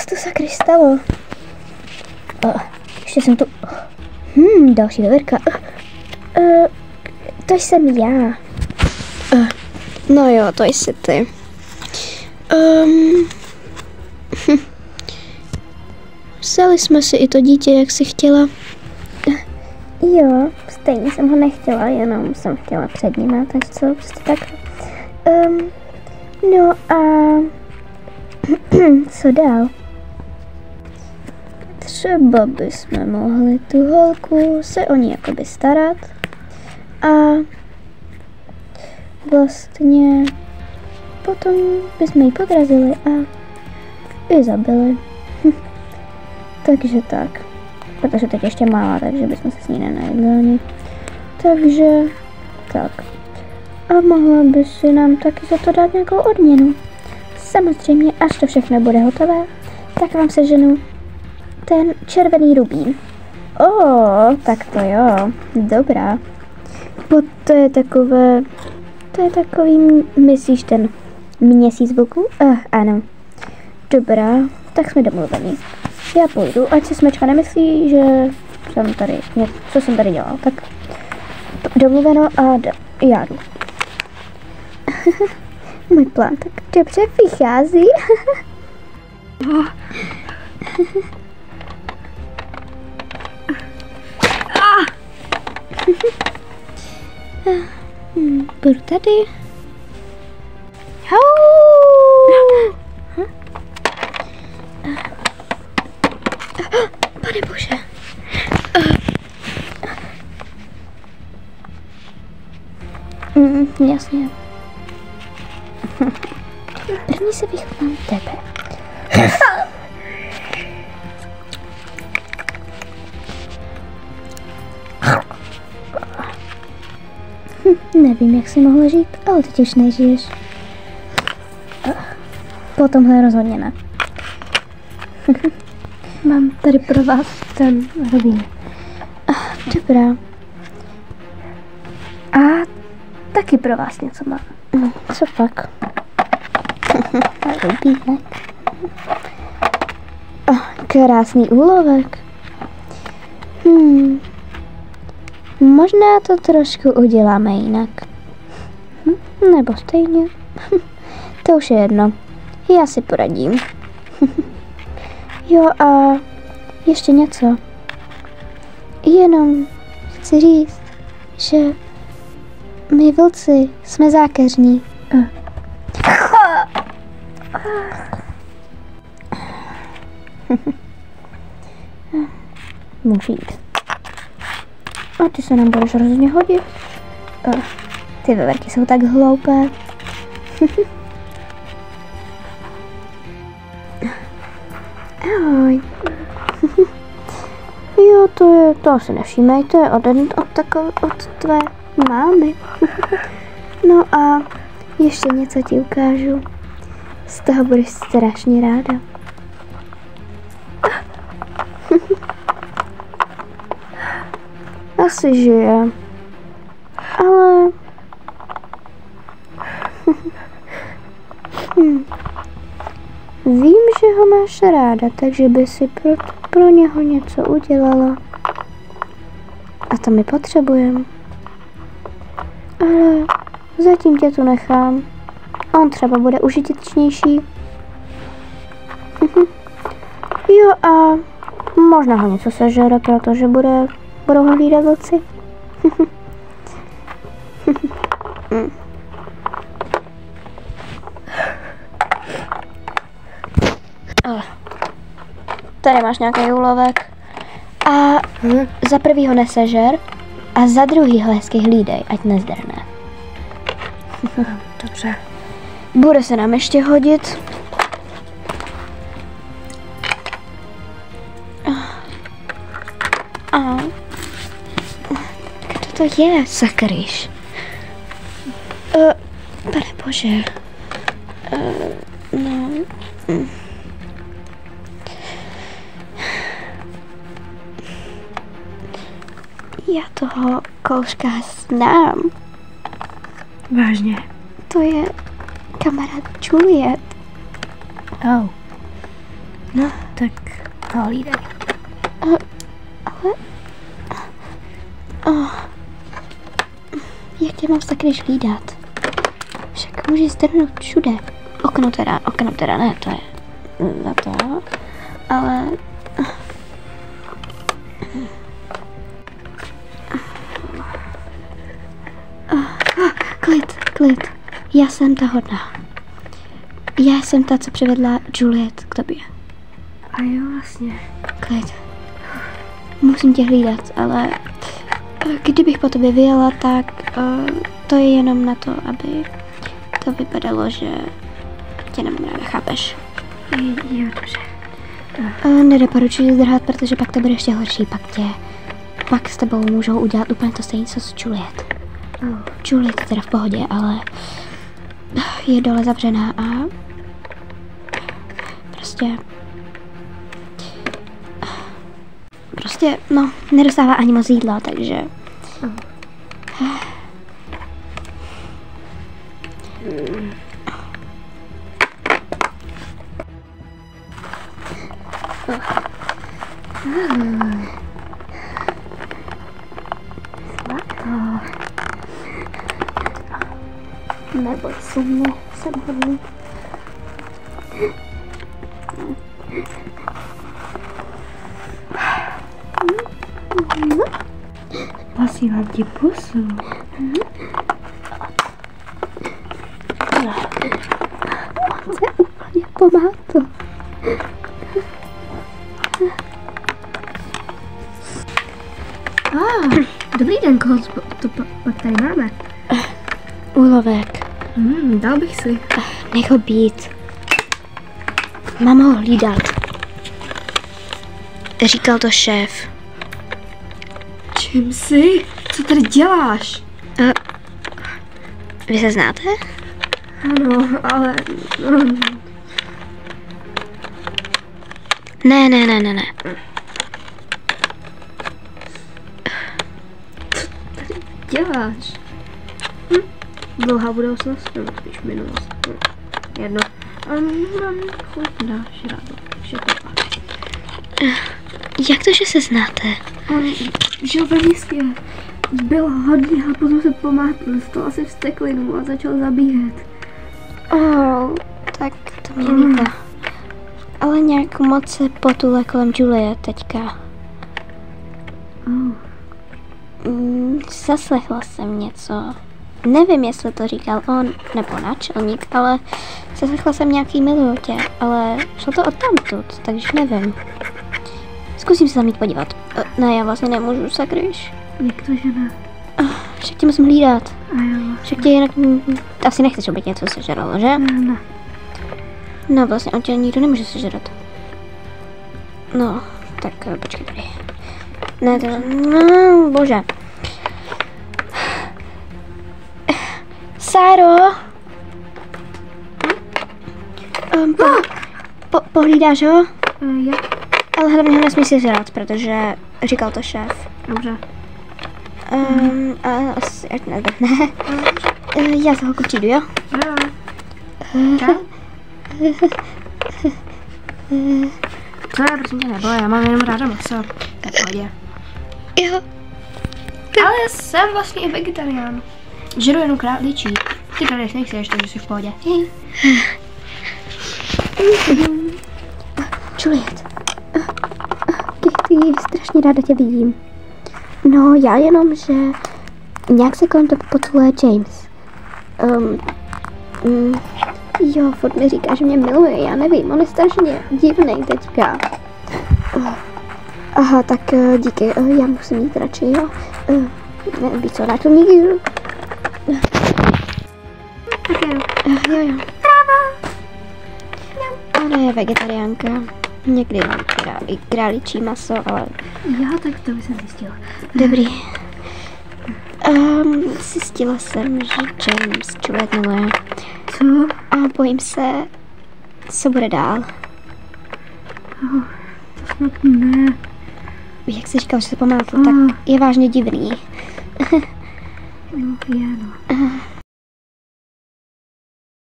to sakry stalo? Ještě jsem tu... další dověrka. To jsem já. No jo, to jsi ty. Vzali jsme si i to dítě, jak jsi chtěla. Jo, stejně jsem ho nechtěla, jenom jsem chtěla před ním, takže co, prostě tak. No a... co dál? Třeba bychom mohli tu holku se o ní jakoby starat a vlastně potom bychom ji podrazili a i zabili. Takže tak. Protože teď ještě malá, takže bychom se s ní nenajedli ani. Takže tak. A mohla by si nám taky za to dát nějakou odměnu. Samozřejmě, až to všechno bude hotové, tak vám seženu ten červený rubín. Tak to jo, dobrá. To je takový, myslíš ten měsíc boku? Ano. Dobrá, tak jsme domluveni. Já půjdu, ať se Smečka nemyslí, že jsem tady, co jsem tady dělal, tak domluveno a já jdu. Můj plán tak dobře vychází. Budu tady. Pane bože. Jasně. První se vychutnám tebe. Nevím, jak jsi mohla žít, ale teď už nežiješ. Po tomhle rozhodně ne. Mám tady pro vás ten rubín. Dobrá. A taky pro vás něco mám. Co pak? Rubínek. Krásný úlovek. Možná to trošku uděláme jinak. Nebo stejně. To už je jedno. Já si poradím. Jo a ještě něco. Jenom chci říct, že my vlci jsme zákeřní. Můžu jít. A ty se nám budeš rozhodně hodit. Ty veverky jsou tak hloupé. Ahoj. Jo, to asi nevšímej, to je od tvé mámy. No a ještě něco ti ukážu. Z toho budeš strašně ráda. Asi žije. Ale... Vím, že ho máš ráda, takže by si pro něho něco udělala. A to my potřebujeme. Ale zatím tě tu nechám. On třeba bude užitečnější. Jo a možná ho něco sežere, protože budou ho hlídat vlci. Tady máš nějaký úlovek. A za prvý ho nesežer a za druhý ho hezky hlídej, ať nezdrhne. Dobře. Bude se nám ještě hodit. Kdo to je, sakryš? Pane bože. No... Já toho kouška znám. Vážně? To je kamarád Juliet. No, tak hlídej. Ale... Jak tě mám sakry hlídat? Však můžeš strhnout všude. Okno teda ne, to je za to, ale... Klid. Já jsem ta hodná. Já jsem ta, co přivedla Juliet k tobě. A jo, vlastně. Klid. Musím tě hlídat, ale kdybych po tobě vyjela, tak to je jenom na to, aby to vypadalo, že tě nemám ráda, chápeš? Jo, dobře. Nedoporučuji zdrhat, protože pak to bude ještě horší, pak s tebou můžou udělat úplně to stejné, co s Juliet. Juliet je teda v pohodě, ale je dole zavřená a prostě, no, nedostává ani moc jídla, takže... Neboj se mě, jsem hodný. Posílám ti pusu. On se úplně pomátl. Dobrý den, koho to pak tady máme? Úlovek. Dal bych si. Nech ho být. Mám ho hlídat. Říkal to šéf. Čím jsi? Co tady děláš? Vy se znáte? Ano, ale... Ne. Děláš? Dlouhá budoucnost, nebo spíš minulost. Jedno. Mám chuť na žrádlo, takže to pak. Jak to, že se znáte? On žil ve městě. Byl hodný a potom se pomátl, stal asi vzteklinu a začal zabíjet. Tak to mě líbá. Ale nějak moc se potule kolem Juliet teďka. Zaslechla jsem něco. Nevím, jestli to říkal on nebo náčelník, ale zaslechla jsem nějaký milutě, ale šlo to odtamtud, takže nevím. Zkusím se tam jít podívat. Ne, já vlastně nemůžu, sakryš. Jak to, že ne? Však tě musím hlídat. A jo. Však tě jinak asi nechceš, aby něco sežralo, že? Ne. No vlastně, on tě nikdo nemůže sežrat. No, tak počkej tady. Ne, to... No, bože. Sáro! Pohlídáš ho? Jak? Ale hlavně ho nesmí si žrat, protože říkal to šéf. Dobře. Asi ať nedrhne. Já za holku přijdu, jo? Jo. Čau. Co já, prosím tě, neboj, já mám jenom ráda maso. Tak pohodě. Jo. Ale jsem vlastně i vegetarián. Žeru jenom králičí. Ty tady nejseš, takže jsi v pohodě. Juliet. Strašně ráda tě vidím. No, já jenom, že nějak se kolem tebe potuluje James. Jo, furt mi říká, že mě miluje, já nevím, on je strašně divný teďka. Aha, tak díky, já musím jít radši, jo? Víš co, náčelník? Tak jo. Jo. Bravo. Ona je vegetariánka. Někdy mám i králičí maso, ale... Jo, tak to bych jsem zjistila. Dobrý. Zjistila jsem, že James Juliet miluje. Co? A bojím se, co bude dál. To snad ne. Jak jsi říkal, že se památl, tak je vážně divný. No, je no.